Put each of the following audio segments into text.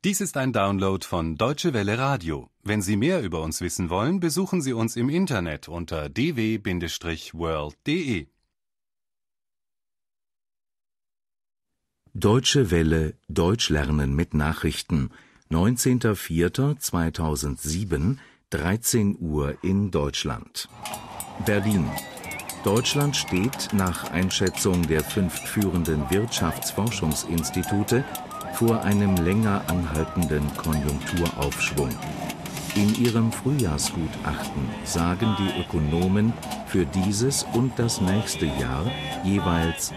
Dies ist ein Download von Deutsche Welle Radio. Wenn Sie mehr über uns wissen wollen, besuchen Sie uns im Internet unter dw-world.de. Deutsche Welle Deutsch lernen mit Nachrichten. 19.04.2007, 13 Uhr in Deutschland. Berlin. Deutschland steht nach Einschätzung der 5 führenden Wirtschaftsforschungsinstitute vor einem länger anhaltenden Konjunkturaufschwung. In ihrem Frühjahrsgutachten sagen die Ökonomen für dieses und das nächste Jahr jeweils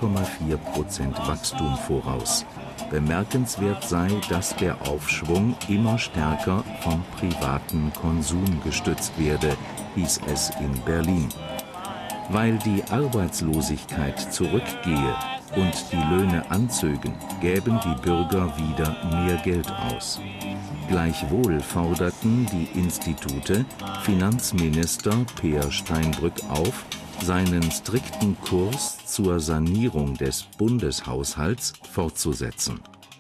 2,4% Wachstum voraus. Bemerkenswert sei, dass der Aufschwung immer stärker vom privaten Konsum gestützt werde, hieß es in Berlin. Weil die Arbeitslosigkeit zurückgehe und die Löhne anzögen, gäben die Bürger wieder mehr Geld aus. Gleichwohl forderten die Institute Finanzminister Peer Steinbrück auf, seinen strikten Kurs zur Sanierung des Bundeshaushalts fortzusetzen.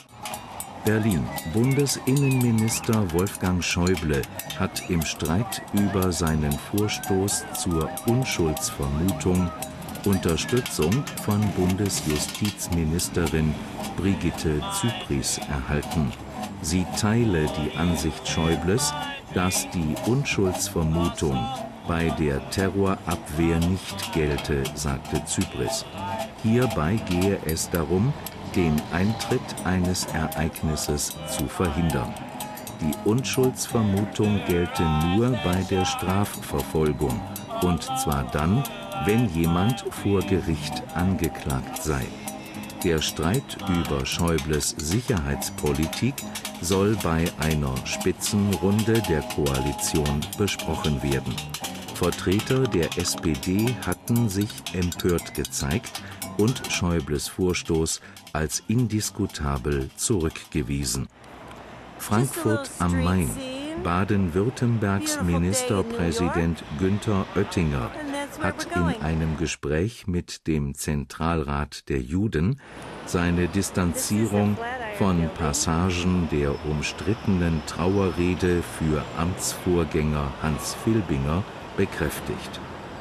Berlin. Bundesinnenminister Wolfgang Schäuble hat im Streit über seinen Vorstoß zur Unschuldsvermutung Unterstützung von Bundesjustizministerin Brigitte Zypries erhalten. Sie teile die Ansicht Schäubles, dass die Unschuldsvermutung bei der Terrorabwehr nicht gelte, sagte Zypries. Hierbei gehe es darum, den Eintritt eines Ereignisses zu verhindern. Die Unschuldsvermutung gelte nur bei der Strafverfolgung, und zwar dann, wenn jemand vor Gericht angeklagt sei. Der Streit über Schäubles Sicherheitspolitik soll bei einer Spitzenrunde der Koalition besprochen werden. Vertreter der SPD hatten sich empört gezeigt und Schäubles Vorstoß als indiskutabel zurückgewiesen. Frankfurt am Main. Baden-Württembergs Ministerpräsident Günther Oettinger hat in einem Gespräch mit dem Zentralrat der Juden seine Distanzierung von Passagen der umstrittenen Trauerrede für Amtsvorgänger Hans Filbinger bekräftigt.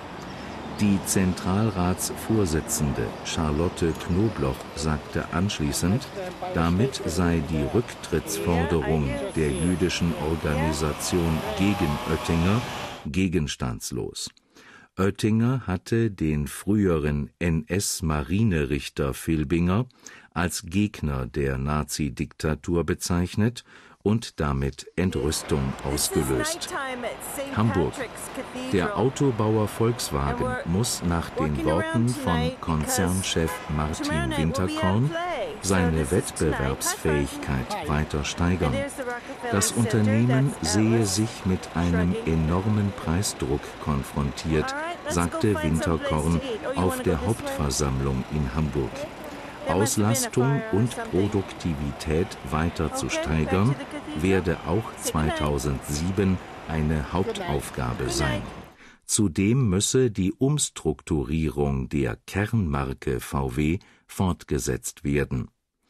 Die Zentralratsvorsitzende Charlotte Knobloch sagte anschließend, damit sei die Rücktrittsforderung der jüdischen Organisation gegen Oettinger gegenstandslos. Oettinger hatte den früheren NS-Marinerichter Filbinger als Gegner der Nazi-Diktatur bezeichnet und damit Entrüstung ausgelöst. Hamburg. Der Autobauer Volkswagen muss nach den Worten von Konzernchef Martin Winterkorn seine Wettbewerbsfähigkeit weiter steigern. Das Unternehmen sehe sich mit einem enormen Preisdruck konfrontiert, sagte Winterkorn auf der Hauptversammlung in Hamburg. Auslastung und Produktivität weiter zu steigern, werde auch 2007 eine Hauptaufgabe sein. Zudem müsse die Umstrukturierung der Kernmarke VW fortgesetzt werden.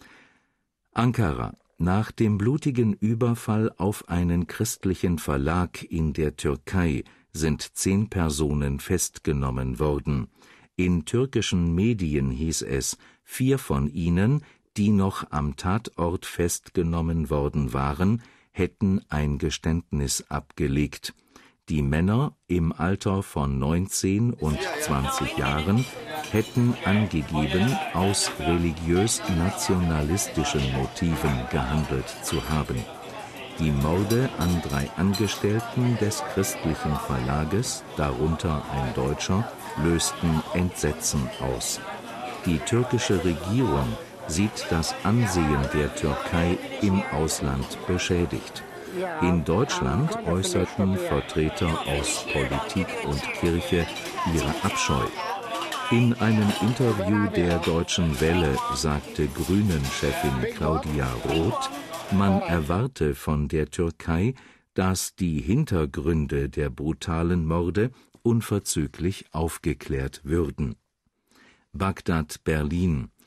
Ankara. Nach dem blutigen Überfall auf einen christlichen Verlag in der Türkei sind 10 Personen festgenommen worden. In türkischen Medien hieß es, 4 von ihnen, die noch am Tatort festgenommen worden waren, hätten ein Geständnis abgelegt. Die Männer im Alter von 19 und 20 Jahren hätten angegeben, aus religiös-nationalistischen Motiven gehandelt zu haben. Die Morde an 3 Angestellten des christlichen Verlages, darunter ein Deutscher, lösten Entsetzen aus. Die türkische Regierung sieht das Ansehen der Türkei im Ausland beschädigt. In Deutschland äußerten Vertreter aus Politik und Kirche ihre Abscheu. In einem Interview der Deutschen Welle sagte Grünen-Chefin Claudia Roth, man erwarte von der Türkei, dass die Hintergründe der brutalen Morde unverzüglich aufgeklärt würden. Bagdad, Berlin.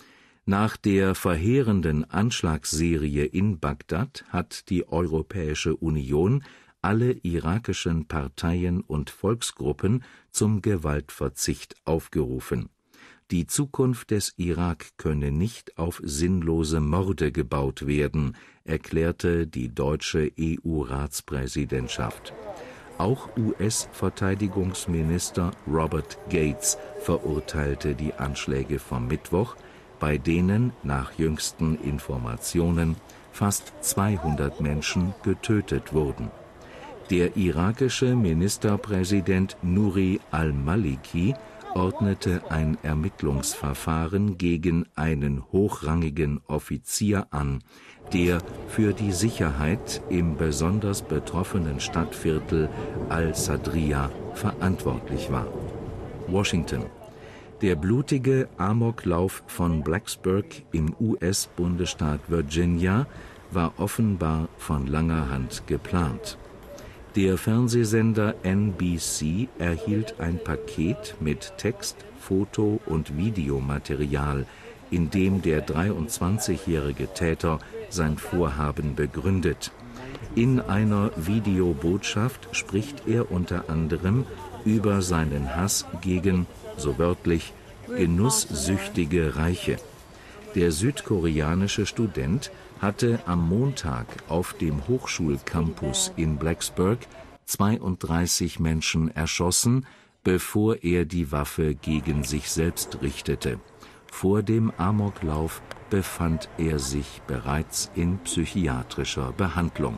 Nach der verheerenden Anschlagsserie in Bagdad hat die Europäische Union alle irakischen Parteien und Volksgruppen zum Gewaltverzicht aufgerufen. Die Zukunft des Irak könne nicht auf sinnlose Morde gebaut werden, erklärte die deutsche EU-Ratspräsidentschaft. Auch US-Verteidigungsminister Robert Gates verurteilte die Anschläge vom Mittwoch, bei denen nach jüngsten Informationen fast 200 Menschen getötet wurden. Der irakische Ministerpräsident Nouri al-Maliki ordnete ein Ermittlungsverfahren gegen einen hochrangigen Offizier an, der für die Sicherheit im besonders betroffenen Stadtviertel al-Sadriya verantwortlich war. Washington. Der blutige Amoklauf von Blacksburg im US-Bundesstaat Virginia war offenbar von langer Hand geplant. Der Fernsehsender NBC erhielt ein Paket mit Text, Foto- und Videomaterial, in dem der 23-jährige Täter sein Vorhaben begründet. In einer Videobotschaft spricht er unter anderem über seinen Hass gegen, so wörtlich, genusssüchtige Reiche. Der südkoreanische Student hatte am Montag auf dem Hochschulcampus in Blacksburg 32 Menschen erschossen, bevor er die Waffe gegen sich selbst richtete. Vor dem Amoklauf befand er sich bereits in psychiatrischer Behandlung.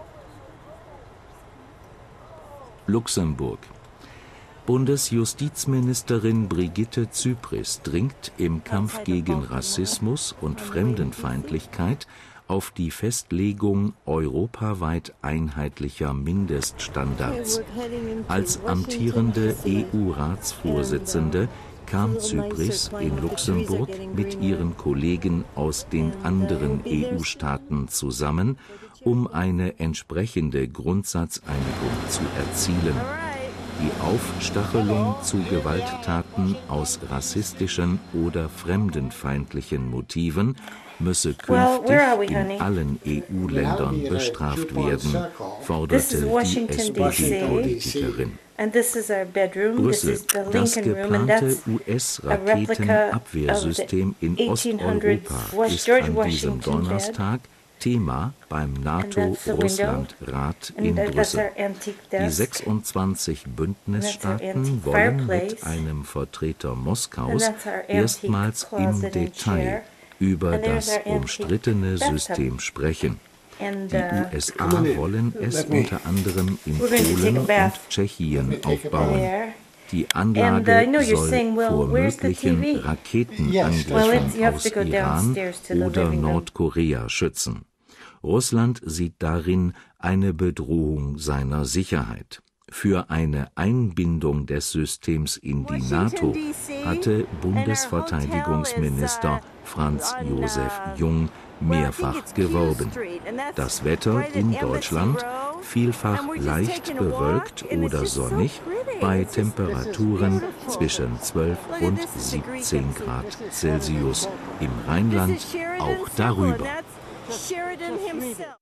Luxemburg. Bundesjustizministerin Brigitte Zypries dringt im Kampf gegen Rassismus und Fremdenfeindlichkeit auf die Festlegung europaweit einheitlicher Mindeststandards. Als amtierende EU-Ratsvorsitzende kam Zypries in Luxemburg mit ihren Kollegen aus den anderen EU-Staaten zusammen, um eine entsprechende Grundsatzeinigung zu erzielen. Die Aufstachelung zu Gewalttaten aus rassistischen oder fremdenfeindlichen Motiven müsse künftig in allen EU-Ländern bestraft werden, forderte die SPD-Politikerin. Brüssel. Das geplante US-Raketenabwehrsystem in Osteuropa ist an diesem Donnerstag Thema beim NATO-Russland-Rat in Brüssel. Die 26 Bündnisstaaten wollen mit einem Vertreter Moskaus erstmals im Detail über das umstrittene System sprechen. Die USA wollen es unter anderem in Polen und Tschechien aufbauen. Die Anlage soll vor möglichen Raketenangriffen aus Iran oder Nordkorea schützen. Russland sieht darin eine Bedrohung seiner Sicherheit. Für eine Einbindung des Systems in die NATO hatte Bundesverteidigungsminister Franz Josef Jung mehrfach geworben. Das Wetter in Deutschland vielfach leicht bewölkt oder sonnig bei Temperaturen zwischen 12 und 17 Grad Celsius, im Rheinland auch darüber. Sheridan himself.